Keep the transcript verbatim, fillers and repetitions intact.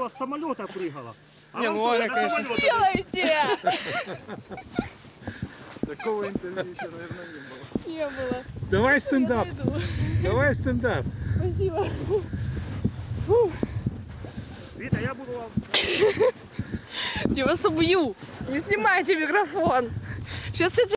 с самолета прыгала. А Не, вам ну, тоже Оля, на конечно, самолете. Делайте! Такого интервью еще, наверное, не было. Не было. Давай стендап. Я найду. Давай стендап. Спасибо. Вита, я буду вам... Я вас убью. Не снимайте микрофон. Сейчас эти